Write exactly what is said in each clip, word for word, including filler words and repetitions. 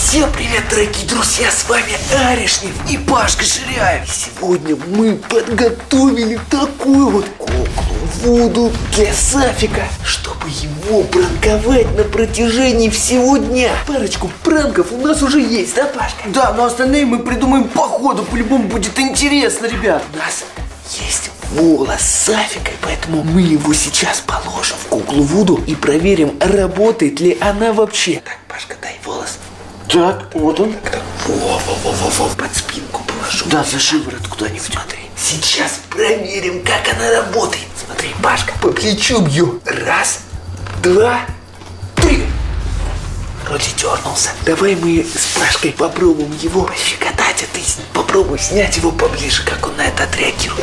Всем привет, дорогие друзья, с вами Арешнев и Пашка Ширяев. Сегодня мы подготовили такую вот куклу Вуду для Сафика, чтобы его пранковать на протяжении всего дня. Парочку пранков у нас уже есть, да, Пашка? Да, но остальные мы придумаем по ходу, по-любому будет интересно, ребят. У нас есть волос Сафика, поэтому мы его сейчас положим в куклу Вуду и проверим, работает ли она вообще. Так, Пашка, дай волос. Так, вот он. Так, во-во-во-во-во, под спинку положу. Да, за шиворот куда-нибудь. Смотри, сейчас проверим, как она работает. Смотри, Пашка, по плечу бью. Раз, два, три. Вроде дернулся. Давай мы с Пашкой попробуем его пощекотать, а ты попробуй снять его поближе, как он на это отреагирует.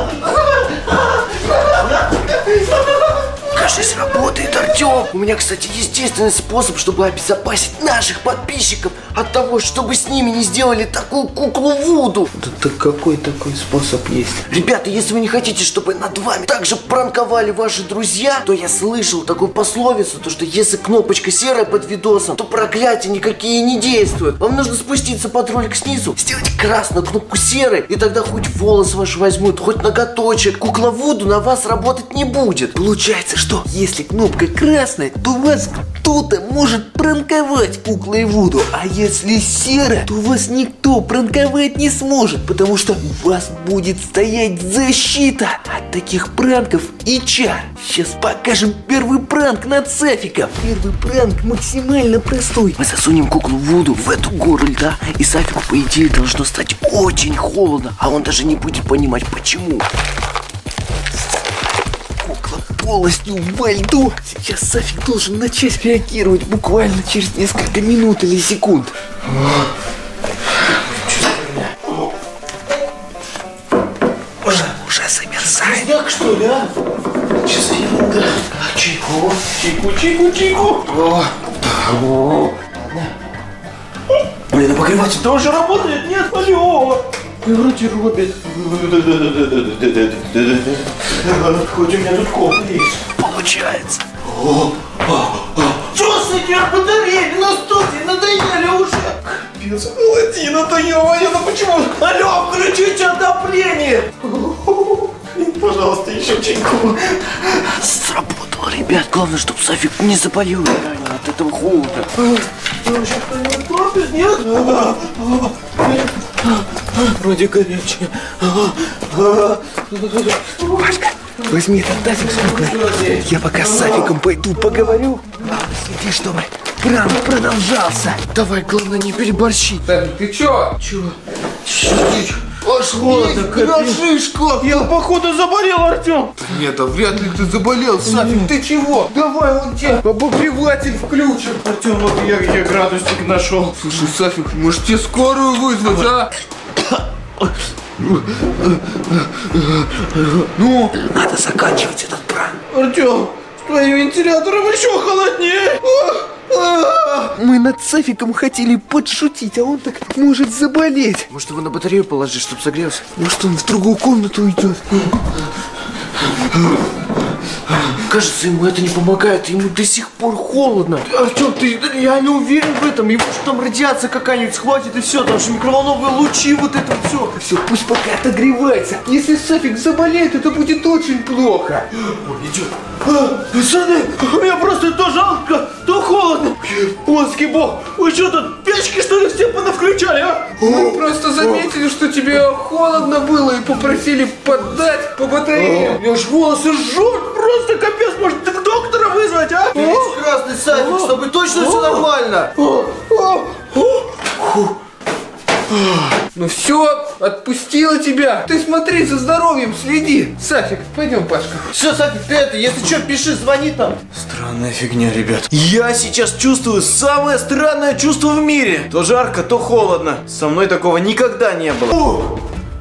Кажется, работает, Артем. У меня, кстати, единственный способ, чтобы обезопасить наших подписчиков от того, чтобы с ними не сделали такую куклу Вуду. Да, да какой такой способ есть? Ребята, если вы не хотите, чтобы над вами также пранковали ваши друзья, то я слышал такую пословицу, то что если кнопочка серая под видосом, то проклятия никакие не действуют. Вам нужно спуститься под ролик снизу, сделать красную кнопку серой, и тогда хоть волос ваш возьмут, хоть ноготочек. Кукла Вуду на вас работать не будет. Получается, что если кнопка красная, то вас кто-то может пранковать куклой Вуду, а если серая, то вас никто пранковать не сможет, потому что у вас будет стоять защита от таких пранков и чар. Сейчас покажем первый пранк над Сафиком. Первый пранк максимально простой. Мы засунем куклу Вуду в эту гору льда, и Сафику, по идее, должно стать очень холодно, а он даже не будет понимать, почему. Полностью во льду. Сейчас Сафик должен начать реагировать буквально через несколько минут или секунд. Уже, уже замерзает. Снег, что ли, а? Что за ерунда? Чайку, чайку, чайку, чайку. О. Блин, обогреватель тоже работает? Нет, алло. Вроде робит. Хоть у меня тут кофе есть. Получается. Что с этими батареями на студии? Надоели уже. Капец, холодина-то, ё-моё, ну почему? Алло, включите отопление. Пожалуйста, еще чайку. Сработало, ребят. Главное, чтобы Сафик не заболел реально от этого холода. Нет? Вроде горячее. Пашка, возьми этот тазик с куклой. Я пока с Сафиком пойду поговорю. Следи, чтобы пранк продолжался. Давай, главное, не переборщи. Так, ты чё? Чего? Аж холодно, Шишка! Я, походу, заболел, Артем. Нет, а вряд ли ты заболел, Сафик, ты чего? Давай он тебе обогреватель включим. Артем, вот я, я градусник нашел. Слушай, Сафик, может тебе скорую вызвать, а? Ну? Надо заканчивать этот пранк. Артем, с твоим вентилятором еще холоднее. Мы над Сафиком хотели подшутить, а он так может заболеть. Может, его на батарею положить, чтобы согрелся? Может, он в другую комнату уйдет. Кажется, ему это не помогает, ему до сих пор холодно. Артем, ты реально уверен в этом? Ему что там радиация какая-нибудь схватит и все, там же микроволновые лучи, вот это все. Все, пусть пока отогревается. Если Сафик заболеет, это будет очень плохо. Ой, идет. А, пацаны, мне просто то жалко, то холодно. Плоский бог, вы что тут, печки что ли все понавключали, а? Мы просто заметили, что тебе холодно было и попросили поддать по батарее. Я ж волосы жжет, просто капец, может так доктора вызвать, а? Красный Сафик, чтобы точно все нормально. Ну все, отпустила тебя. Ты смотри, за здоровьем следи. Сафик, пойдем, Пашка. Все, Сафик, ты это, если что, пиши, звони там. Странная фигня, ребят. Я сейчас чувствую самое странное чувство в мире. То жарко, то холодно. Со мной такого никогда не было. О!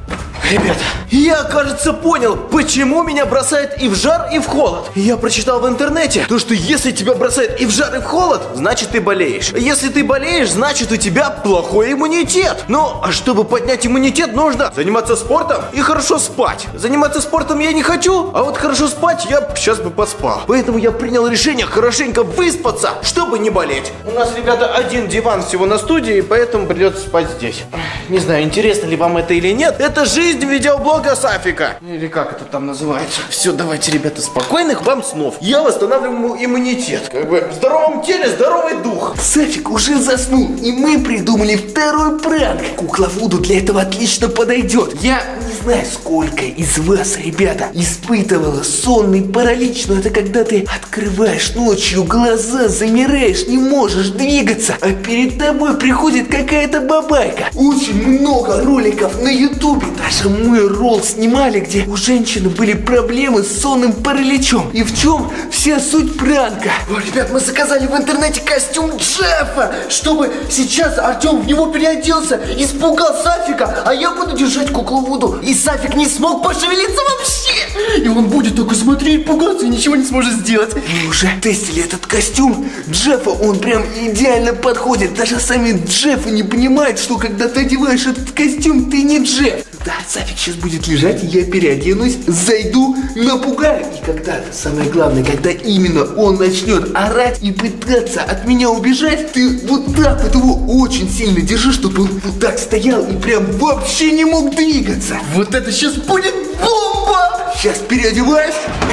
Ребята, я, кажется, понял, почему меня бросает и в жар, и в холод. Я прочитал в интернете, то, что если тебя бросает и в жар, и в холод, значит ты болеешь. Если ты болеешь, значит у тебя плохой иммунитет. Ну, а чтобы поднять иммунитет, нужно заниматься спортом и хорошо спать. Заниматься спортом я не хочу, а вот хорошо спать я сейчас бы поспал. Поэтому я принял решение хорошенько выспаться, чтобы не болеть. У нас, ребята, один диван всего на студии, поэтому придется спать здесь. Не знаю, интересно ли вам это или нет. Это жизнь видеоблога Сафика. Или как это там называется. Все, давайте, ребята, спокойных вам снов. Я восстанавливаю иммунитет. Как бы в здоровом теле здоровый дух. Сафик уже заснул, и мы придумали второй пранк. Кукла Вуду для этого отлично подойдет. Я не знаю, сколько из вас, ребята, испытывала сонный паралич, но это когда ты открываешь ночью глаза, замираешь, не можешь двигаться, а перед тобой приходит какая-то бабайка. Очень много роликов на ютубе, даже мы ролл снимали, где у женщины были проблемы с сонным параличом. И в чем вся суть пранка? О, ребят, мы заказали в интернете костюм Джеффа, чтобы сейчас Артем в него переоделся, испугал Сафика, а я буду держать куклу Вуду, и Сафик не смог пошевелиться вообще. И он будет только смотреть, пугаться и ничего не сможет сделать. Мы уже тестили этот костюм Джеффа, он прям идеально подходит. Даже сами Джеффы не понимают, что когда ты одеваешь этот костюм, ты не Джефф. Да, Сафик сейчас будет лежать, и я переоденусь, зайду, напугаю. И когда, самое главное, когда именно он начнет орать и пытаться от меня убежать, ты вот так вот его очень сильно держи, чтобы он вот так стоял и прям вообще не мог двигаться. Вот это сейчас будет бомба! Сейчас переодеваюсь.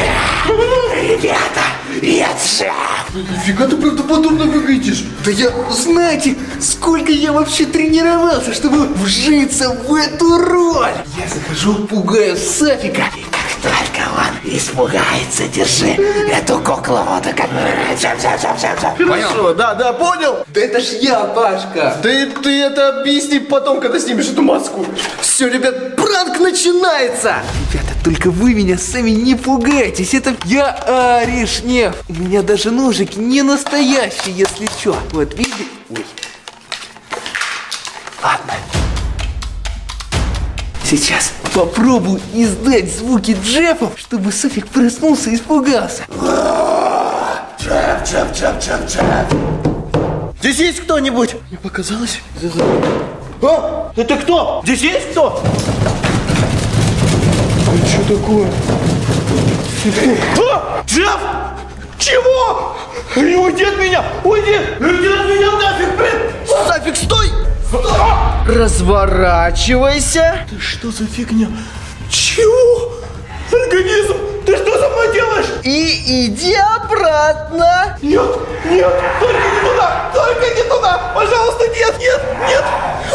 Ребята, я Джефф. Нифига ты правдоподобно выглядишь. Да я, знаете, сколько я вообще тренировался, чтобы вжиться в эту роль. Я захожу, пугаю Сафика. И как только он испугается, держи эту куклу вот как... Хорошо, да, да, понял. Да это ж я, Пашка. Ты, ты это объясни потом, когда снимешь эту маску. Все, ребят, пранк начинается. Ребята, только вы меня сами не пугайтесь. Это я Аришнев. У меня даже ножики не настоящие, если что. Вот, видите? Ой. Ладно. Сейчас попробую издать звуки Джеффа, чтобы Сафик проснулся и испугался. Джефф, Джефф, Джефф, Джефф, Джефф. Здесь есть кто-нибудь? Мне показалось. А? Это кто? Здесь есть кто? А что такое? А? Джефф! Чего? Не уйди от меня! Уйди! Уйди от меня нафиг, блин! Сафик, стой! Стой! Разворачивайся! Ты что за фигня? Чего? Организм! Ты что со мной делаешь? И иди обратно! Нет, нет! Только не туда! Только не туда! Пожалуйста, нет, нет, нет!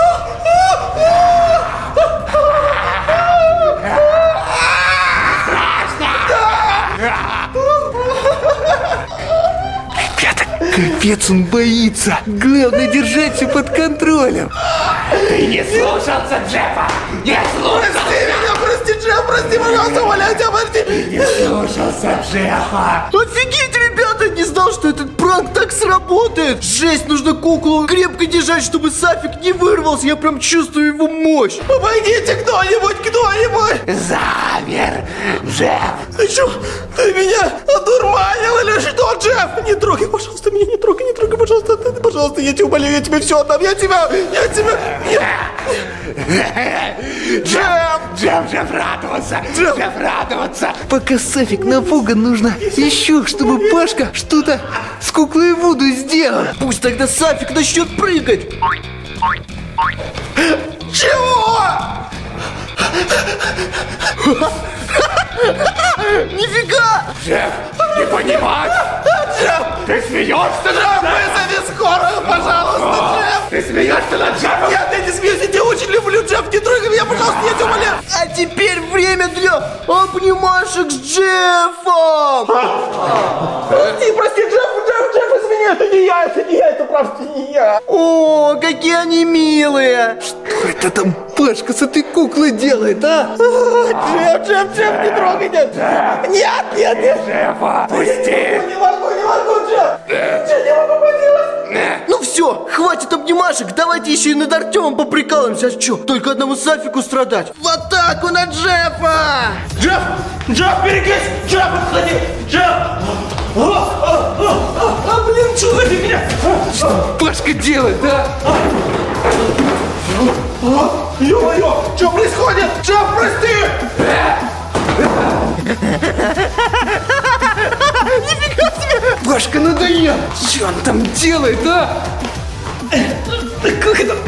Ребята, капец, он боится. Главное держать все под контролем. Ты не слушался Джеффа! Не слушался! Прости меня, прости, Джефф, прости, пожалуйста, умоляю тебя, прости! Не слушался Джеффа! Офигеть, ребята, не знал, что этот пранк так сработает! Жесть, нужно куклу крепко держать, чтобы Сафик не вырвался, я прям чувствую его мощь! Помогите кто-нибудь, кто-нибудь! Замер, Джефф! Ты что, ты меня одурманил или что, Джефф? Не трогай, пожалуйста, меня не трогай, не трогай, пожалуйста, ты, пожалуйста, я тебя умоляю, я тебе все отдам, я тебя, я тебя... Джефф! Джефф, Джефф, радоваться! Джефф! Джефф, радоваться! Пока Сафик напуган, нужно еще, чтобы Пашка что-то с куклой Вуду сделал. Пусть тогда Сафик начнет прыгать. Чего? Нифига! Джефф, не понимать! Джефф! Ты смеешься над Джефф, Джеффом? вызови скорую, пожалуйста, Джефф! Ты смеешься над Джеффом? Нет, я не смеюсь, я тебя очень люблю, Джефф, не трогай меня, пожалуйста, я тебя умоляю! А теперь время для обнимашек с Джеффом! Прости, прости, Джефф, Джефф, Джефф, извини, это не я, это не я, это правда не я! О, какие они милые! Что это там Пашка с этой куклой делает, а? Джефф, Джефф, Джефф, не трогай, нет! Нет, нет, нет! Джеффа, пусти! Не могу, не могу, Джефф! Джефф, не могу поделать! Ну все, Все, хватит обнимашек, давайте еще и над Артемом поприкалываемся. А что, только одному Сафику страдать? В атаку на Джеффа! Джефф! Джефф, берегись! Джефф, отходи! Джефф! А, а, а, а, а, блин, что за фигня? Что Пашка делает, а? А, ё-моё, что происходит? Джефф, прости! Нифига себе! Пашка надоел! Что он там делает, а? Как это?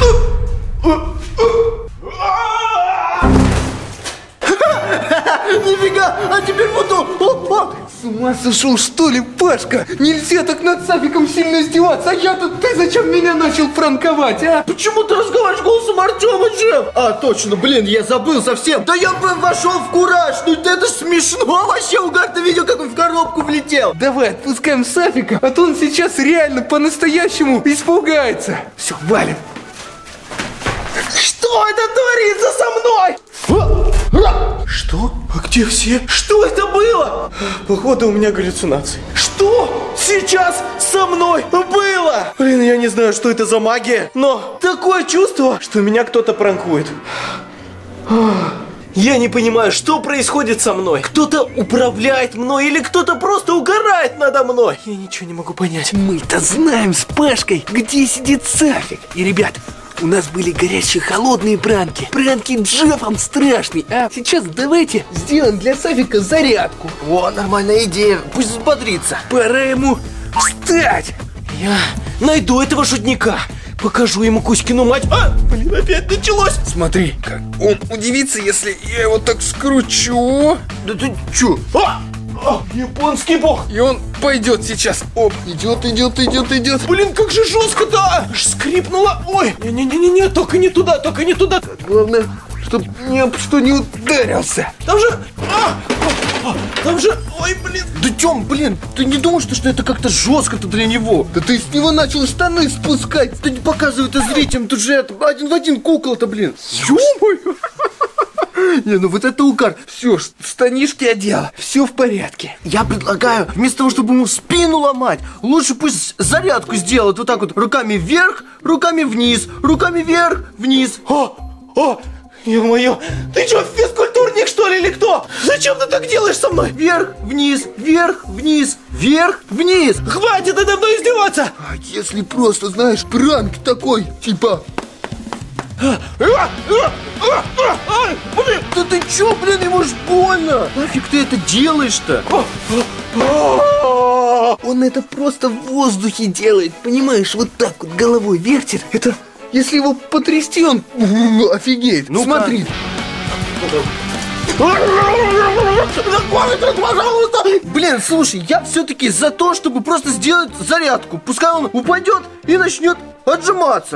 Нифига, а теперь вот он! О, о. С ума сошел, что ли, Пашка? Нельзя так над Сафиком сильно издеваться. А я тут, ты зачем меня начал пранковать, а? Почему ты разговариваешь голосом Артема, Джефф? А, точно, блин, я забыл совсем. Да я бы вошел в кураж, ну это ж смешно вообще, угар, ты видел, как он в коробку влетел? Давай отпускаем Сафика, а то он сейчас реально по-настоящему испугается. Все, валим. Что это творится со мной? Что? А где все? Что это было? Походу у меня галлюцинации. Что сейчас со мной было? Блин, я не знаю, что это за магия, но такое чувство, что меня кто-то пранкует. Я не понимаю, что происходит со мной. Кто-то управляет мной или кто-то просто угорает надо мной. Я ничего не могу понять. Мы-то знаем с Пашкой, где сидит Сафик. И, ребят, у нас были горячие холодные пранки. Пранки Джеффом страшный. А сейчас давайте сделаем для Сафика зарядку. О, нормальная идея, пусть взбодрится. Пора ему встать. Я найду этого шутника. Покажу ему Кузькину мать. А, блин, опять началось. Смотри, как он удивится, если я его так скручу. Да ты чё? А! А, японский бог. И он пойдет сейчас. Оп, идет, идет, идет, идет. Блин, как же жестко-то. Аж скрипнуло. Ой, не-не-не-не, только не туда, только не туда. Главное, чтоб ни об что не ударился. Там же... А! А! Там же... Ой, блин. Да Тём, блин, ты не думаешь, что это как-то жестко-то для него? Да ты с него начал штаны спускать. Ты не показывай это зрителям, тут же это, один в один кукла-то, блин. Ё-моё. Не, ну вот это угар. Все, штанишки одел, все в порядке. Я предлагаю, вместо того, чтобы ему спину ломать, лучше пусть зарядку сделает вот так вот. Руками вверх, руками вниз, руками вверх, вниз. О, о, ё-моё, ты что, физкультурник, что ли, или кто? Зачем ты так делаешь со мной? Вверх, вниз, вверх, вниз, вверх, вниз. Хватит надо мной издеваться. А если просто, знаешь, пранк такой, типа... А, а, а, а, а, блин. Да ты чё, блин, ему ж больно. Нафиг ты это делаешь-то? Он это просто в воздухе делает, понимаешь, вот так вот головой вертит. Это, если его потрясти, он офигеет. Ну смотри. Блин, слушай, я все-таки за то, чтобы просто сделать зарядку. Пускай он упадет и начнет отжиматься.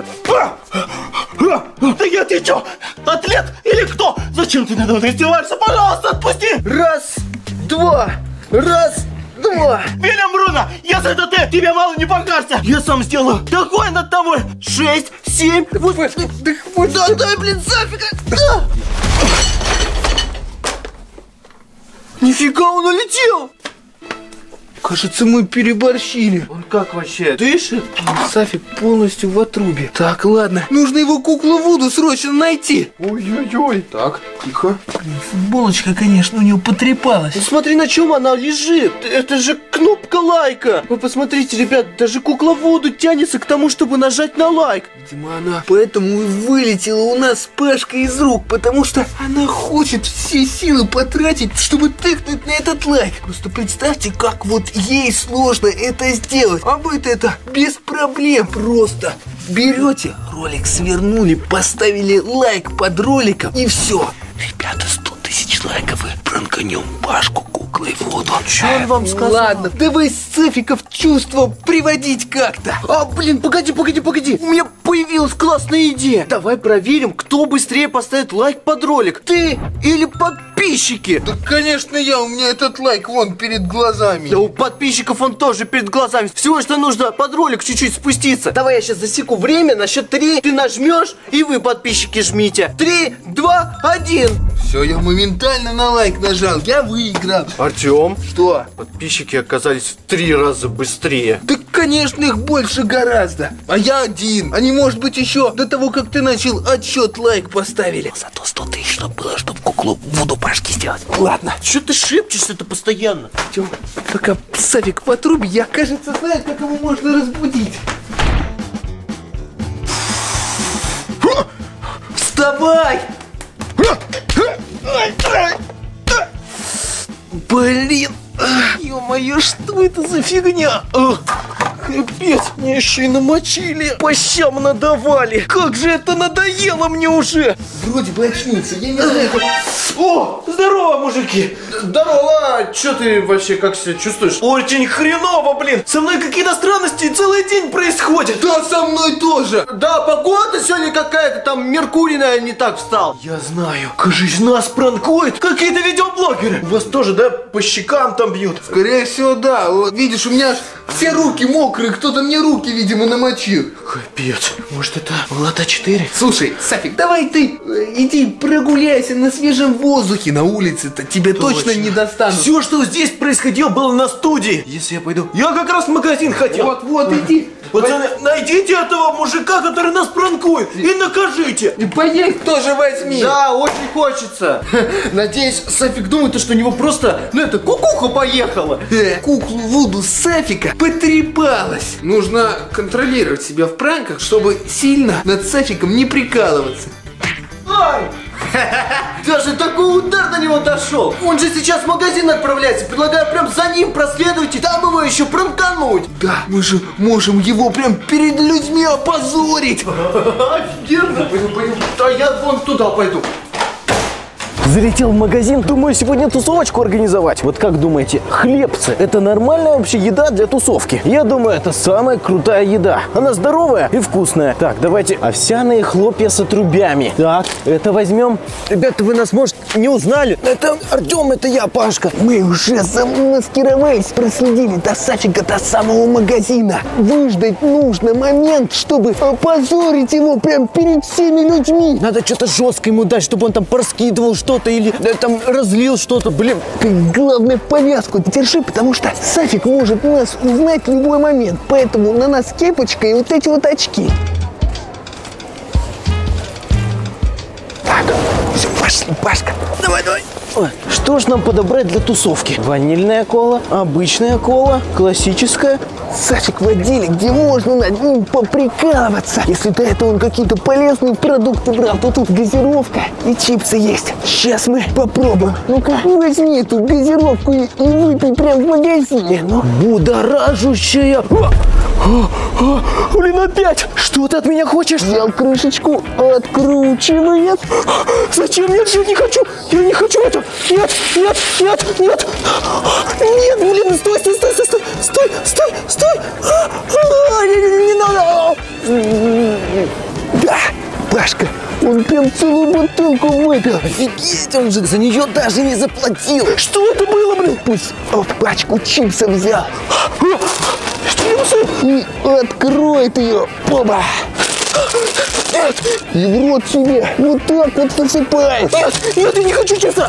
Да я ты что, атлет или кто? Зачем ты надо мной издеваешься? Пожалуйста, отпусти. Раз, два, раз, два. Вильям Бруно, если это ты, тебе мало не покажется. Я сам сделаю такое над тобой. Шесть, семь, восемь. Да хватит. Да дай, блин, Сафика. Да. Нифига, он улетел. Кажется, мы переборщили. Он как вообще, дышит? Сафик полностью в отрубе. Так, ладно. Нужно его куклу Вуду срочно найти. Ой-ой-ой. Так, тихо. Футболочка, конечно, у него потрепалась. Ну смотри, на чем она лежит. Это же кнопка лайка. Вы посмотрите, ребят, даже кукла Вуду тянется к тому, чтобы нажать на лайк. Видимо, она... Поэтому и вылетела у нас с Пашкой из рук, потому что Она хочет все силы потратить, чтобы тыкнуть на этот лайк. Просто представьте, как вот ей сложно это сделать. А вы-то это без проблем просто берете, ролик свернули, поставили лайк под роликом и все. Ребята, сто тысяч лайков и пранканем Пашку куклой Вуду. Что он вам сказал? Ладно, давай Сафика в чувство приводить как-то. А, блин, погоди, погоди, погоди. У меня появилась классная идея. Давай проверим, кто быстрее поставит лайк под ролик. Ты или подписчики? Да, конечно, я. У меня этот лайк вон перед глазами. Да у подписчиков он тоже перед глазами. Всего что нужно под ролик чуть-чуть спуститься. Давай я сейчас засеку время. На счет три ты нажмешь, и вы, подписчики, жмите. Три, два, один. Все, я моментально на лайк нажал, я выиграл. Артем, Что? подписчики оказались в три раза быстрее. Да, конечно, их больше гораздо. А я один. Они, может быть, еще до того, как ты начал отсчет, лайк поставили. Зато сто тысяч, чтобы было, чтобы куклу Вуду Пашки сделать. Ладно, Че ты шепчешься-то постоянно? Тём, пока Савик в отрубе, я, кажется, знаю, как его можно разбудить. Вставай! Блин, ё-моё, что это за фигня? Ах, капец, мне еще и намочили, по щам надавали. Как же это надоело мне уже. Вроде бы очнулся, я не знаю, как... О, здорово, мужики. Здорово, что ты вообще как себя чувствуешь? Очень хреново, блин. Со мной какие-то странности целый день происходят. Да, со мной тоже! Да, погода сегодня какая-то, там Меркурий, наверное, не так встал. Я знаю, кажись, нас пранкуют какие-то видеоблогеры. У вас тоже, да, по щекам там бьют? Скорее всего, да. Вот, видишь, у меня аж все руки мокрые, кто-то мне руки, видимо, намочил. Капец, может это Влад А четыре? Слушай, Сафик, давай ты э, иди прогуляйся на свежем воздухе. На улице-то тебе точно, точно не достанут. Все, что здесь происходило, было на студии. Если я пойду... Я как раз в магазин хотел. Вот, вот, иди. Пацаны, найдите этого мужика, который нас пранкует, и накажите. И поесть тоже возьми. Да, очень хочется. Надеюсь, Сафик думает, что у него просто, ну это, кукуха поехала. Э, куклу Вуду Сафика потрепалась. Нужно контролировать себя в пранках, чтобы сильно над Сафиком не прикалываться. Ай! Даже такой удар на него дошел. Он же сейчас в магазин отправляется. Предлагаю прям за ним проследовать и там его еще пранкануть. Да, мы же можем его прям перед людьми опозорить. Офигенно. Да я вон туда пойду. Залетел в магазин, думаю, сегодня тусовочку организовать. Вот как думаете, хлебцы – это нормальная вообще еда для тусовки? Я думаю, это самая крутая еда. Она здоровая и вкусная. Так, давайте овсяные хлопья с отрубями. Так, это возьмем. Ребята, вы нас, может, не узнали? Это Артем, это я, Пашка. Мы уже замаскировались, проследили до Сафика до самого магазина. Выждать нужно момент, чтобы опозорить его прям перед всеми людьми. Надо что-то жестко ему дать, чтобы он там пораскидывал что-то или да, там разлил что-то, блин. Ты, главное, повязку держи, потому что Сафик может нас узнать в любой момент. Поэтому на нас кепочка и вот эти вот очки. Так, все, пошли, Пашка. Давай, давай. Ой, что ж нам подобрать для тусовки? Ванильная кола, обычная кола, классическая. Сафик в отделе, где можно над ним поприкалываться. Если до этого он какие-то полезные продукты брал, то тут газировка и чипсы есть. Сейчас мы попробуем. Ну-ка, возьми эту газировку и, и выпей прям в магазине. Ну. Будоражущая. О, о, о, блин, опять! Что ты от меня хочешь? Взял крышечку, откручивает. Зачем? Нет, я не хочу! Я не хочу это! Нет, нет, нет, нет! Нет, блин, стой, стой, стой, стой, стой, стой, стой! А, а, не, не, не надо! Да, Пашка, он прям целую бутылку выпил. Офигеть, он же за нее даже не заплатил! Что это было, блин? Пусть он пачку чипсов взял. Чипсы? И откроет ее. Оба! И в рот себе вот так вот насыпает. Нет, нет, я не хочу чипса!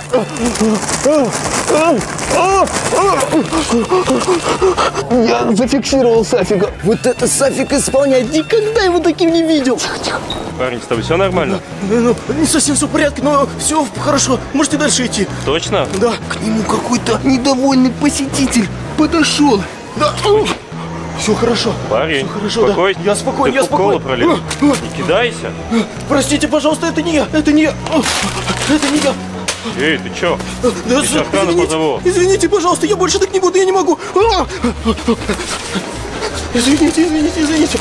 Я зафиксировал Сафика. Вот это Сафик исполняет, никогда его таким не видел. Парень, с тобой все нормально? Ну, не совсем все в порядке, но все хорошо. Можете дальше идти. Точно? Да. К нему какой-то недовольный посетитель подошел. Да. Все хорошо. Парень, Все хорошо, успокойся. да. Я спокоен, Ты я кока-колу спокоен. пролил. Не кидайся. Простите, пожалуйста, это не я, это не я. Это не я. Эй, ты чё? Да, Сейчас охрану извините, позову. извините, пожалуйста, я больше так не буду, я не могу. А! Извините, извините, извините.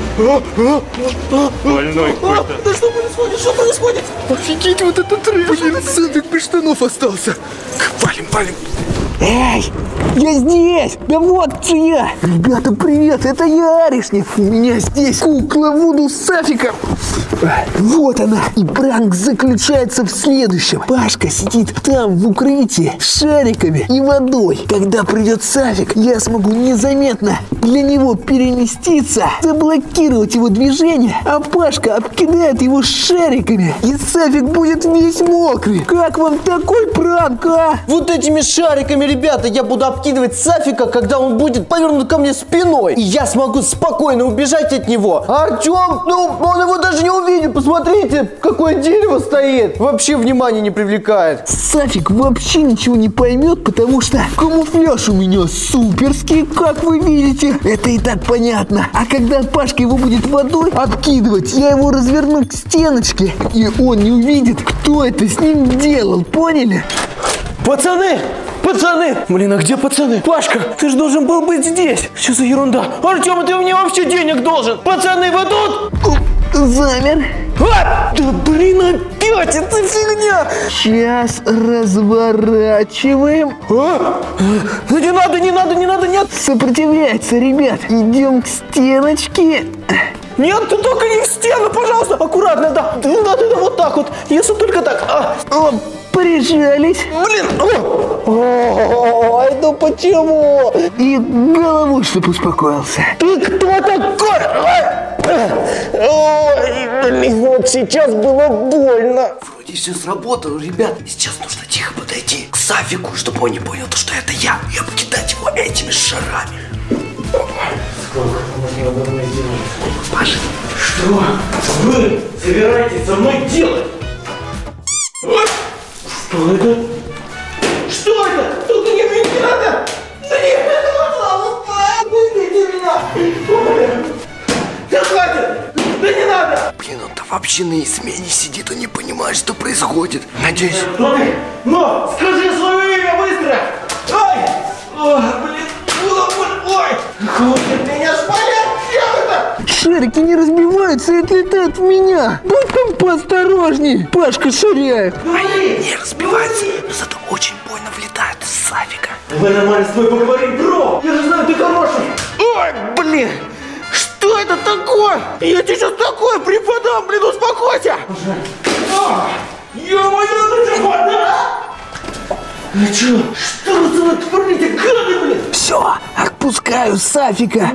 Больной А, какой-то. да что происходит, что происходит? Офигеть, вот этот трэш. Блин, Сафик без штанов остался. Валим, валим. Эй, я здесь! Да вот же я! Ребята, привет, это я, Аришнев. У меня здесь кукла Вуду Сафика. Вот она. И пранк заключается в следующем. Пашка сидит там в укрытии с шариками и водой. Когда придет Сафик, я смогу незаметно для него переместиться, заблокировать его движение, а Пашка обкидает его шариками, и Сафик будет весь мокрый. Как вам такой пранк, а? Вот этими шариками, ребята, я буду обкидывать Сафика, когда он будет повернут ко мне спиной. И я смогу спокойно убежать от него. А Артем, ну, он его даже не увидит. Посмотрите, какое дерево стоит. Вообще внимания не привлекает. Сафик вообще ничего не поймет, потому что камуфляж у меня суперский, как вы видите. Это и так понятно. А когда Пашка его будет водой обкидывать, я его разверну к стеночке, и он не увидит, кто это с ним делал. Поняли? Пацаны! Пацаны! Блин, а где пацаны? Пашка, ты же должен был быть здесь. Что за ерунда? Артем, ты мне вообще денег должен. Пацаны, вы тут? Замер. А! Да блин, опять эта фигня! Сейчас разворачиваем. А? Да не надо, не надо, не надо, нет! Сопротивляется, ребят. Идем к стеночке. Нет, ты только не в стену, пожалуйста! Аккуратно, да, да, да, да, вот так вот. Если только так. А. О, прижались. Блин! Ой, ну почему? И головой, чтобы успокоился. Ты кто такой? Ой, блин, вот сейчас было больно. Вроде все сработало, ребят. Сейчас нужно тихо подойти к Сафику, чтобы он не понял, что это я, и обкидать его этими шарами. Сколько можно давно сделать? Паша, что вы собираетесь со мной делать? Что это? Что это? Только не мне не надо! Да нет, это пожалуйста! Отпустите меня! Да хватит! Да не надо! блин, он-то вообще на измене сидит, он не понимает, что происходит. Надеюсь... Кто ты? Ну, скажи свое имя быстро! Ай! Ой, блин! Ой! Хватит меня шпалять! Чем это? Шарики не разбиваются и отлетают в меня. Будь там поосторожней. Пашка ширяет. Не разбивается, но зато очень больно влетают в Сафика. Давай нормально с тобой поговорим, бро! Я же знаю, ты хороший! Ой, блин! Что это такое? Я тебе сейчас такое преподам, блин, успокойся! Ё-моё, ну ты вода! Ну чё? Что вы за творите, гады, блин? Все, отпускаю Сафика.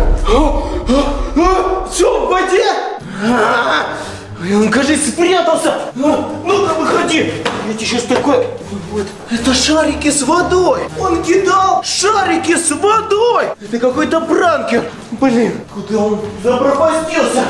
Все, в воде? Он, кажется, спрятался. Ну-ка, выходи. Я тебе сейчас такое... Вот. Это шарики с водой. Он кидал шарики с водой. Это какой-то пранкер. Блин, куда он запропастился?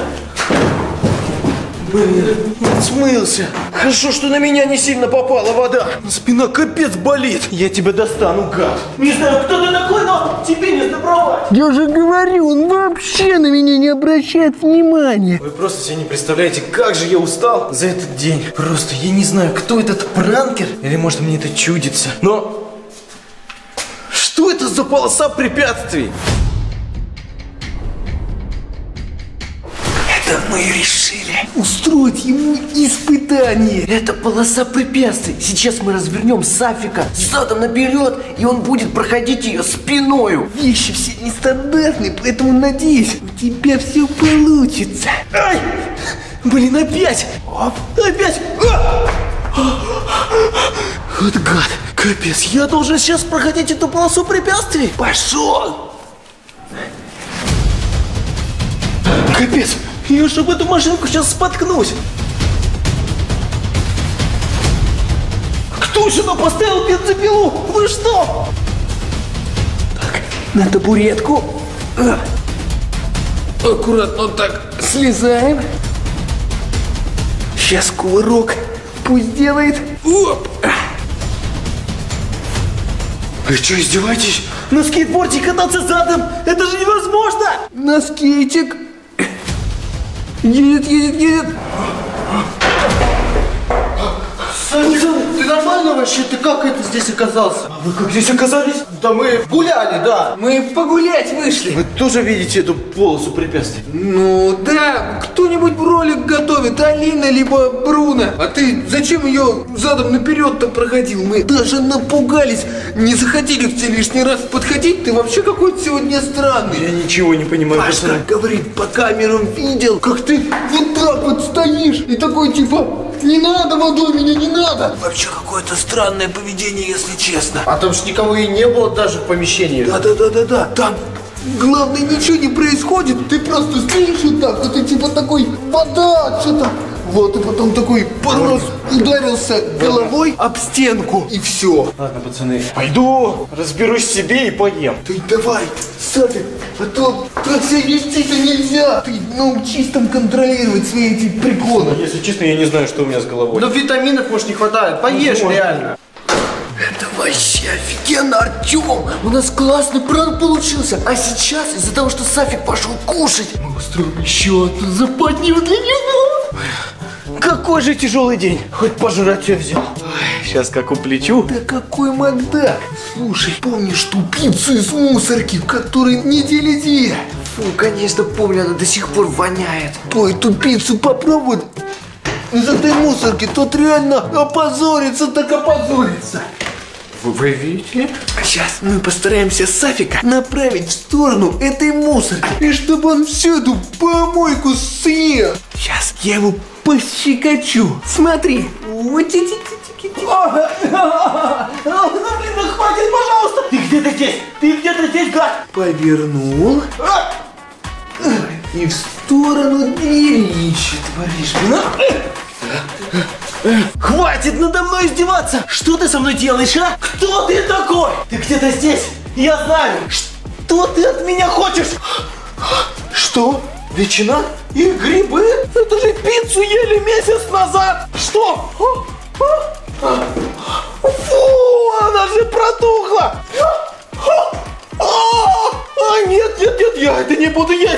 Блин, он смылся. Хорошо, что на меня не сильно попала вода. Спина капец болит. Я тебя достану, гад. Не знаю, кто ты такой, но тебе не сдобровать. Я же говорю, он вообще на меня не обращает внимания. Вы просто себе не представляете, как же я устал за этот день. Просто я не знаю, кто этот пранкер, или может мне это чудится. Но что это за полоса препятствий? Это мы решили устроить ему испытание. Это полоса препятствий. Сейчас мы развернем Сафика задом наперед, и он будет проходить ее спиною. Вещи все нестандартные, поэтому надеюсь, у тебя все получится. Ай! Блин, опять! Оп. Опять! А! Вот гад! Капец, я должен сейчас проходить эту полосу препятствий? Пошел! Капец! Я ж об эту машинку сейчас споткнусь! Кто сюда поставил бензопилу? Вы что? Так, на табуретку. Аккуратно вот так слезаем. Сейчас кувырок пусть делает. Оп. Вы что, издеваетесь? На скейтборде кататься задом? Это же невозможно! На скейтик. Едет, едет, едет. Саня, ты нормально вообще? Ты как это здесь оказался? А вы как здесь оказались? Да мы гуляли, да. Мы погулять вышли. Вы тоже видите эту полосу препятствий? Ну да, кто-нибудь кто-нибудь ролик готовит, Алина либо Бруно. А ты зачем ее задом наперед-то проходил? Мы даже напугались, не захотели к тебе лишний раз подходить. Ты вообще какой-то сегодня странный. Я ничего не понимаю, Пашка пацаны. говорит, по камерам видел, как ты вот так вот стоишь и такой типа, не надо водой меня, не надо. Вообще какое-то странное поведение, если честно. А там ж никого и не было даже в помещении. Да-да-да-да-да, там главное ничего не происходит, ты просто стоишь вот так, вот и типа такой, вода, что-то. Вот, и потом такой пару раз ударился головой об стенку, и все. Ладно, пацаны, пойду разберусь в себе и поем. Ты давай, Сафик, а то так себя вести-то нельзя. Ты научись там контролировать свои эти приколы. Если честно, я не знаю, что у меня с головой. Но витаминов, может, не хватает. Поешь, Ну, реально. Это вообще офигенно, Артем. У нас классный пранк получился. А сейчас, из-за того, что Сафик пошел кушать, Мы устроим еще одну западню для него. Какой же тяжелый день. Хоть пожрать я взял. Сейчас как уплечу. Да какой Макдак. Слушай, помнишь ту пиццу из мусорки, в которой недели две? фу, конечно, помню, она до сих пор воняет. Кто эту пиццу попробует из этой мусорки, тот реально опозорится, так опозорится. Вы, вы видите? Сейчас мы постараемся Сафика направить в сторону этой мусорки, и чтобы он всю эту помойку съел. Сейчас я его пощекочу. Смотри. Вот эти. Ага. Ну, блин, ну хватит, пожалуйста. Ты где-то здесь, ты где-то здесь, гад. Повернул. И в сторону двери еще творишь. Хватит надо мной издеваться! Что ты со мной делаешь, а? Кто ты такой? Ты где-то здесь, я знаю. Что ты от меня хочешь? Что? Ветчина и грибы? Это же пиццу ели месяц назад! Что? Фу, она же протухла! А, нет, нет, нет, я это не буду есть!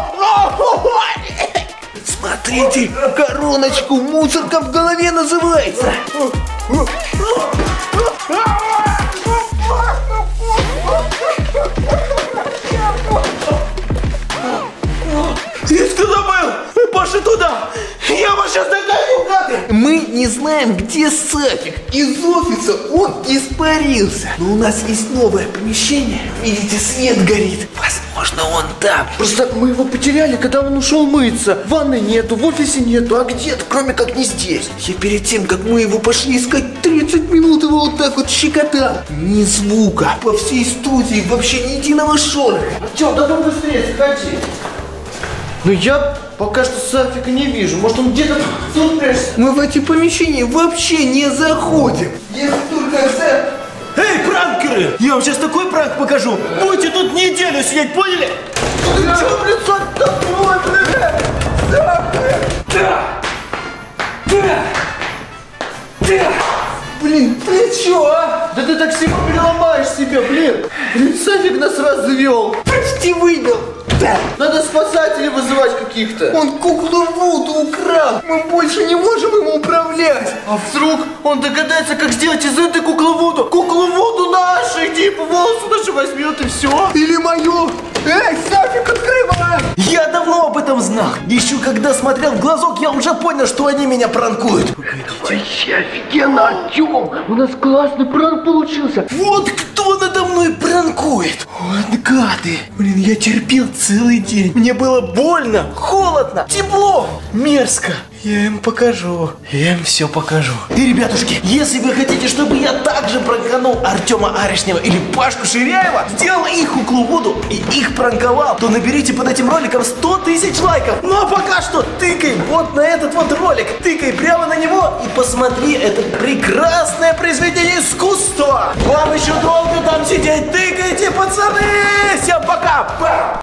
Смотрите, короночку мусорка в голове называется. Ты что забыл? Пошли туда! Я вас сейчас догоню, гады! Мы не знаем, где Сафик. Из офиса он испарился. Но у нас есть новое помещение. Видите, свет горит. Возможно, он там. Просто мы его потеряли, когда он ушел мыться. Ванны нету, в офисе нету, а где-то, кроме как не здесь. Я перед тем, как мы его пошли искать, тридцать минут его вот так вот щекотал. Ни звука. По всей студии вообще ни единого шороха. Артем, давай быстрее, сходи. Ну я пока что Сафика не вижу. Может, он где-то тут прячется? Мы в эти помещения вообще не заходим. Если только за... Эй, пранкеры! Я вам сейчас такой пранк покажу! Будете тут неделю сидеть, поняли? Ты чё, блин, такой, блин? Блин, ты чё, а? Да ты так сильно переломаешь себя, блин. Блин, Сафик нас развел. Почти выбил. Да. Надо спасателей вызывать каких-то. Он куклу Вуду украл. Мы больше не можем им управлять. А вдруг он догадается, как сделать из этой куклы Вуду? Куклу Вуду нашу, типа волосы наши возьмет и все. Или мою. Эй, Сафик, открывай. Я давно об этом знал. Еще когда смотрел в глазок, я уже понял, что они меня пранкуют. Вообще офигенно, Артем. У нас классный пранк получился. Вот кто надо мной пранкует. Вот гады. Блин, я терпел целый день. Мне было больно, холодно, тепло, мерзко. Я им покажу. Я им все покажу. И, ребятушки, если вы хотите, чтобы я также пранканул Артема Аришнева или Пашку Ширяева, сделал их куклу Вуду и их пранковал, то наберите под этим роликом сто тысяч лайков. Ну а пока что тыкай вот на этот вот ролик. Тыкай прямо на него и посмотри это прекрасное произведение искусства. Вам еще долго там сидеть. Тыкайте, пацаны. Всем пока. Па!